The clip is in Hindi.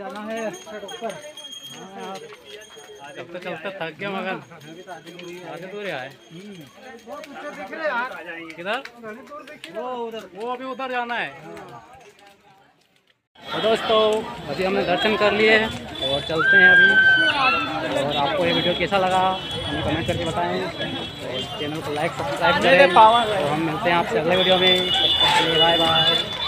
जाना है ऊपर। चलते चलते थक गया मगर आगे दूर है। बहुत ऊंचे दिख रहे यार। किधर? वो उधर, वो अभी उधर जाना है। तो दोस्तों अभी हमने दर्शन कर लिए और चलते हैं अभी। और आपको ये वीडियो कैसा लगा हमें कमेंट करके बताएं और चैनल को लाइक सब्सक्राइब करें। और हम मिलते हैं आपसे अगले वीडियो में। Bye bye.